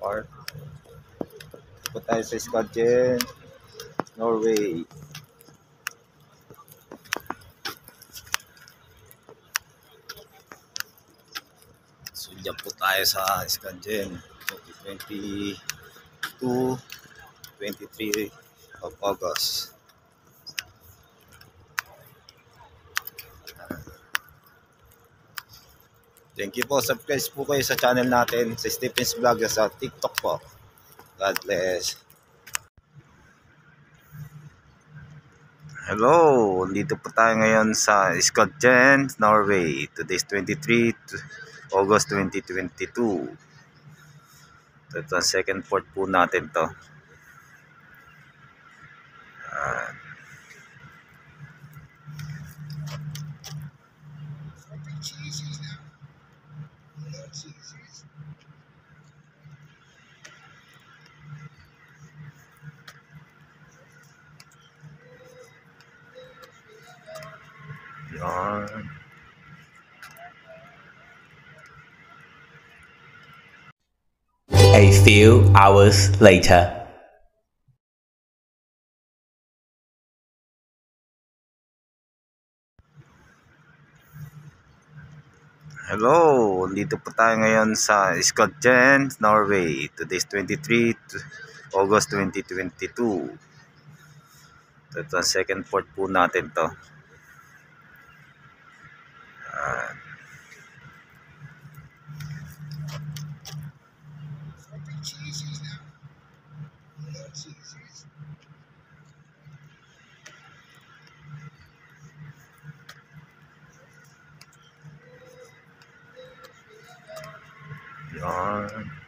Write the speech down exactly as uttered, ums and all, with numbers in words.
Park. Punta tayo sa skjolden, Norway. So dyan po tayo sa skjolden twenty twenty-two, twenty-three of August. Thank you po. Subscribe po kayo sa channel natin sa Stephen's Vlog sa TikTok po. God bless. Hello, dito po tayo ngayon sa skjolden, Norway. Today is twenty-three August twenty twenty-two. Ito ang second port po natin to. Uh, yan. A few hours later. Hello, dito po tayo ngayon sa skjolden, Norway. Today is twenty-three August twenty twenty-two. Ito ang second port po natin to. Uh, yan.